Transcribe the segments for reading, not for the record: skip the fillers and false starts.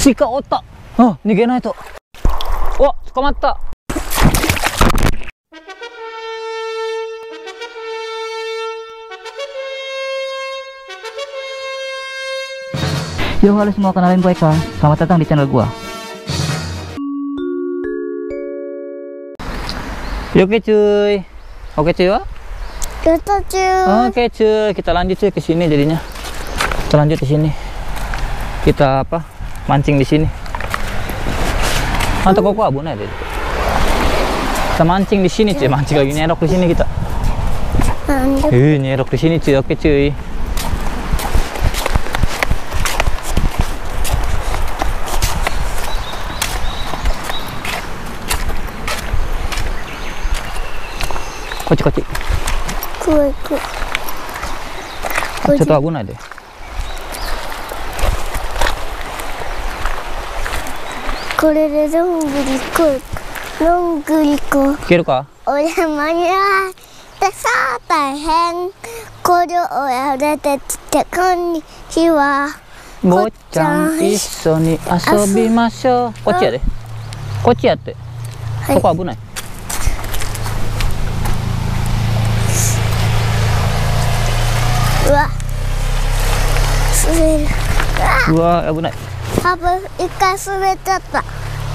スイカおった。あ、逃げないと。お、捕まった。Yo, halo semua, kenalin gue Eka. Selamat datang di channel gua. Oke cuy. Oke cuy ya? Kita cuy. Oke cuy, kita lanjut cuy ke sini jadinya. Kita lanjut di sini. Kita apa? Mancing di sini. Atau kok abun aja deh. Kita mancing di sini cuy, mancing lagi nyerok di sini kita. Nyerok di sini cuy. Oke cuy. Koci. Kue. ちょっと危ないで。 これでどんぐりこ。 いけるか？ お山に入ってさあ大変。これをやれてきてこんにちは。 ごっちゃん一緒に遊びましょう。こっちやで。こっちやって。そこ危ない。 うわ、滑る。 うわ、危ない。 パパ一回滑っちゃった。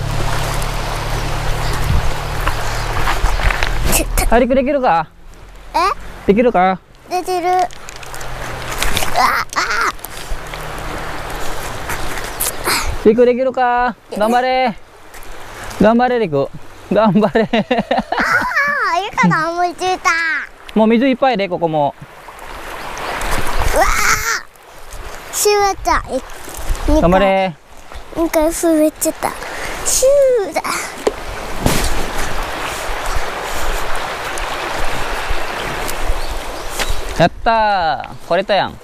ハリクできるか？できるか？ 出てる。 リクできるか？頑張れ。頑張れリク。頑張れ。 ゆかさん思いついた。 もう水いっぱいでここも。 うわー、滑った。 頑張れ。 一回滑っちゃった。シューだ。 やったー。これたやん。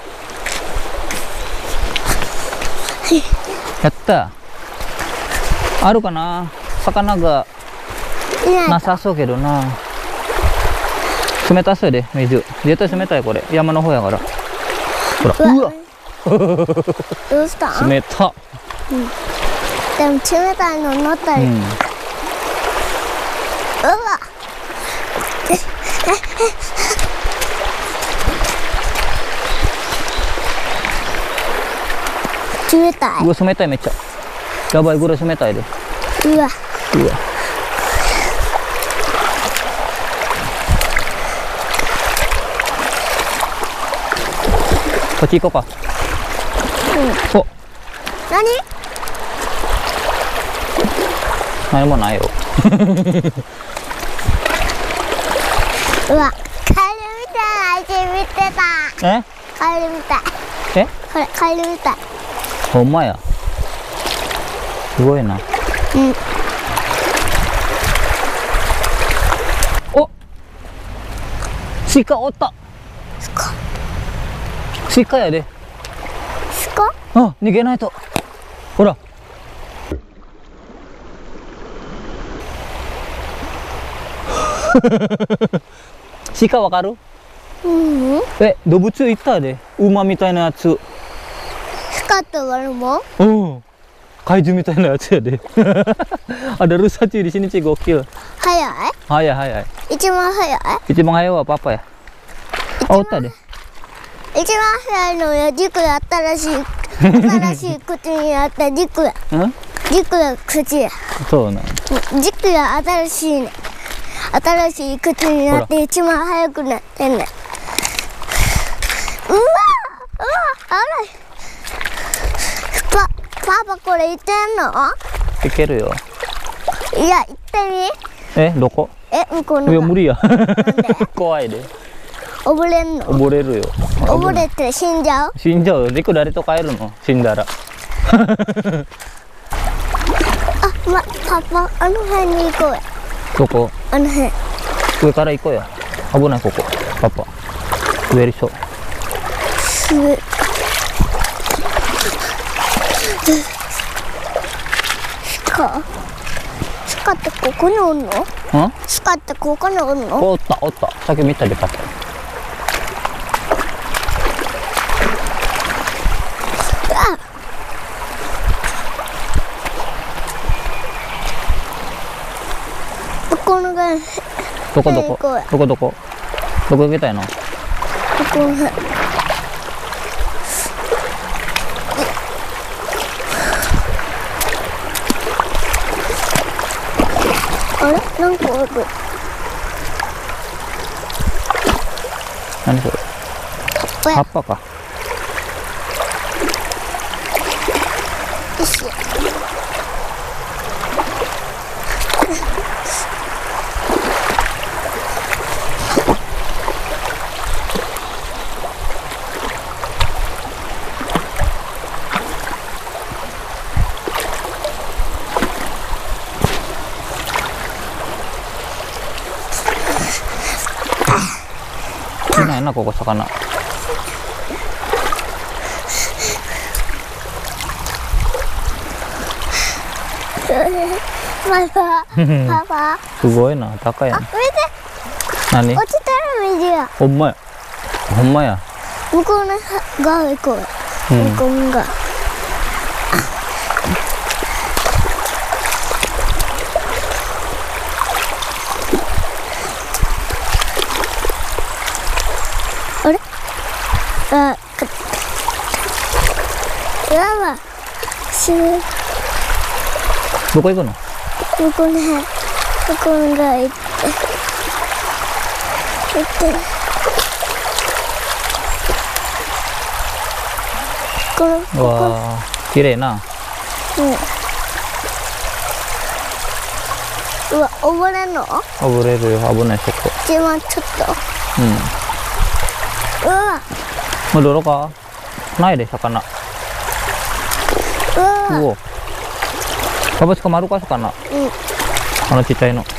やったー。あるかな？魚がなさそうけどな。冷たそうやで、水。絶対冷たいこれ。山の方やから。ほら、うわ。 どうした？ 冷た。 でも冷たいの乗ったり。うわ。冷たい。 うわ、冷たいめっちゃ。やばいぐらい冷たいで。 うわ。 こっち行こうか。お。何もないよ。 うわ、カエルみたいな味見てた。カエルみたい。これカエルみたい。 ほんまや。すごいな。お。スイカおった。スイカやで。 スイカ？ あ、逃げないと。ほら。スイカわかる？動物いたで。馬みたいなやつ。 スカッと割るもん？ 怪獣みたいなやつやで。Ada rusa cuy di sini cuy, gokil. 早い？一番早い？ 一番早いはパパや。あ、おったで。 一番早いのや軸や新しい口にやった軸や。軸や口や。 そうなん。 軸や新しいね。新しい口になって一番早くなってんね。うわ、あら。パパこれいけんの？ いけるよ。 いや、行ってみ。 どこ？ 向こうの。 いや、無理や。怖いで。 溺れんの？ 溺れるよ。 溺れて死んじゃう？ 死んじゃうよ。リク誰と帰るの？死んだら。 パパ、あの辺に行こうや。 どこ？ あの辺。 上から行こうや。危ないここ。パパ。滑りそう。 スカってここにおんの？スカってここにおんの？ おった。さっき見たでパパ。 どこどこどこどこどこ行きたいの？ ここ。あれなんかある。 何それ？葉っぱか。 よし。 いないなここ魚。 パパ。 すごいな、高いな。 見て。 何？ 落ちてる水や。 ほんまや。ほんまや。 向こうの側行こう。向こうが。あれ？あ、やば。 どこ行くの？ 向こうね、向こうが行って。 うわー、綺麗な。 うわ、溺れんの？ 溺れるよ、危ないそこ。 一番ちょっと。うわ。 もう泥か？ないで魚。うお。パパ捕まるか魚。あのちっちゃいの。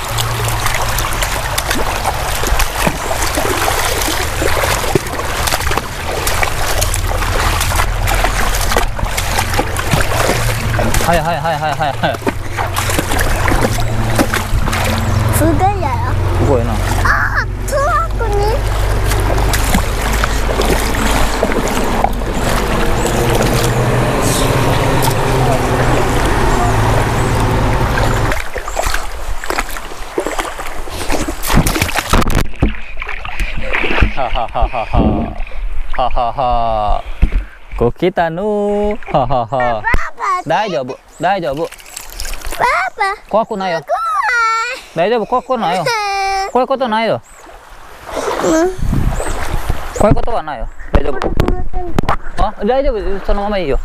はいはいはいはいはいはい。 すごいやろ。 すごいな。 ああ、トラックに。 ははははは。ははは。こう来たの。ははは。大丈夫、大丈夫。 パパ。 怖くないよ。大丈夫、怖くないよ。怖いことないよ。怖いことはないよ。大丈夫。あ、大丈夫、そのままいいよ。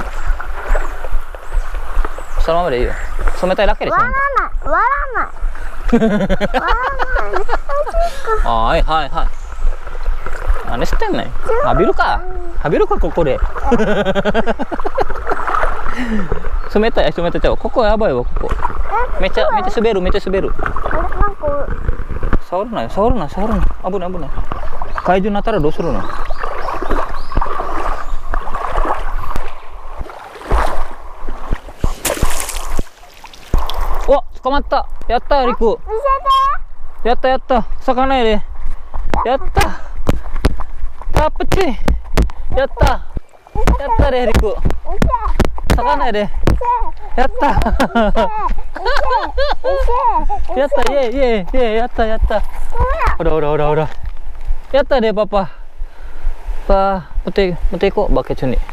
そのままでいいよ。冷たいだけでしょ。 割らない。割らない。 はいはいはい。何してんねん。浴びるか。浴びるか、ここで。冷たい、冷たい。ここやばいわ、ここ。めっちゃ滑る、めっちゃ滑る。触るなよ、触るな、触るな。危ない、危ない。怪獣になったらどうするの？お、捕まった。やった、リク。やった、やった。魚やで。やった。あっ、プチ。やった。やったで、リク。魚やで。やった。やった、イエイイエイイエイ、やったやった。ほらほらほらほら。やったで、パパ。持っていこう、バケツに。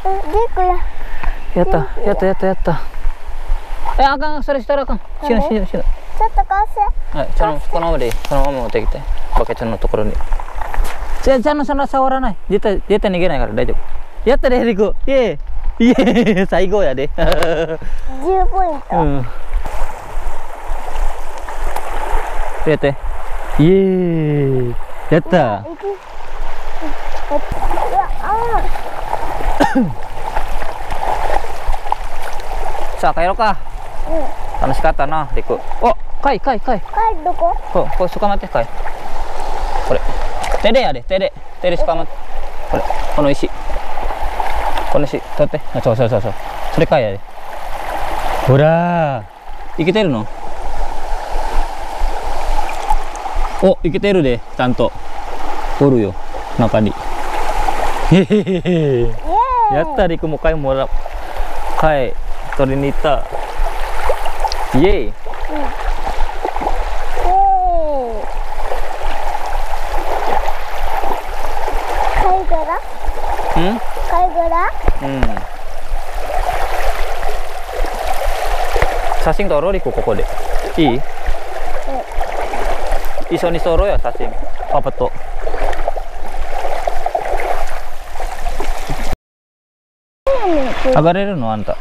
やった、やった、やった、やった。あかん、それしたらあかん。死ぬ死ぬ死ぬ。 ちょっと貸して。 はい、このままでいい。このまま持ってきて。バケツのところに。じゃあ、そんな触らない。絶対逃げないから大丈夫。やったで、リク。イエイイエイ、最高やで。 10ポイント。 やって。イエーイ。やった。さあ帰ろうか。楽しかったな、リク。お、貝。 貝どこ？ これ捕まって貝。これ。手でやで、手で捕まって。これ、この石。この石取って。そう。それ貝やで。ほらー。いけてるの？お、いけてるで、ちゃんと。おるよ、中に。へへへへ。やった、リクも貝もら。貝取りに行った。イエイ。 貝殻？ 写真撮ろう、リコ、ここで。いい？一緒に撮ろうよ、写真。パパと。上がれるのあんた。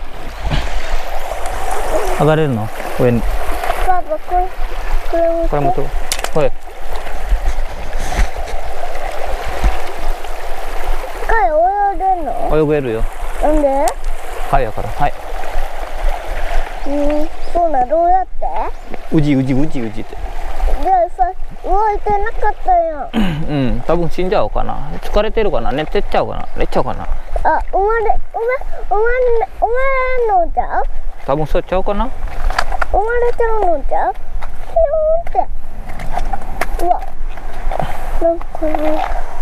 上がれるの上に。 パパ、これ持って。これ。 貝泳げるの？ 泳げるよ。 なんで？ 貝やから。はい。 そうな、どうやって？ うじって。 じゃあさ、動いてなかったやん。 多分死んじゃうかな。疲れてるかな。寝ちゃうかな。 あ、生まれのじゃう？ 多分そうちゃうかな。 生まれてるのじゃう？ピヨーンって。うわ。なんかね。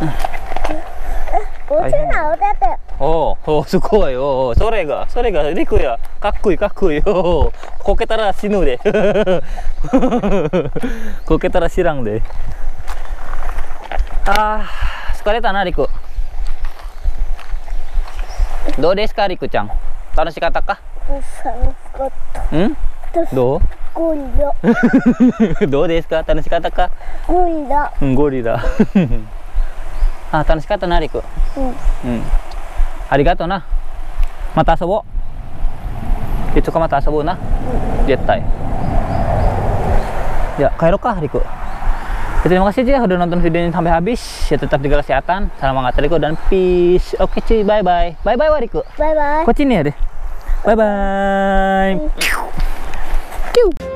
落ちなおてて。 おお、すごい。おお、それがリクや。かっこいい。おお、こけたら死ぬで。こけたら知らんで。疲れたな、リク。どうですか、リクちゃん。楽しかったか？ 楽しかった。 どう？ ゴリラ。 どうですか？楽しかったか？ ゴリラ。 ゴリラ。楽しかったな、リク。ありがとうな。また遊ぼう。いつかまた遊ぼうな。絶対。Ya,帰ろうか、Riku. Terima kasih ya udah nonton video ini sampai habis. Ya tetap jaga kesehatan. Salam hangat Riku dan peace. Oke cuy, bye bye. Bye bye Riku. Bye bye. Kok sini ya deh. Bye bye.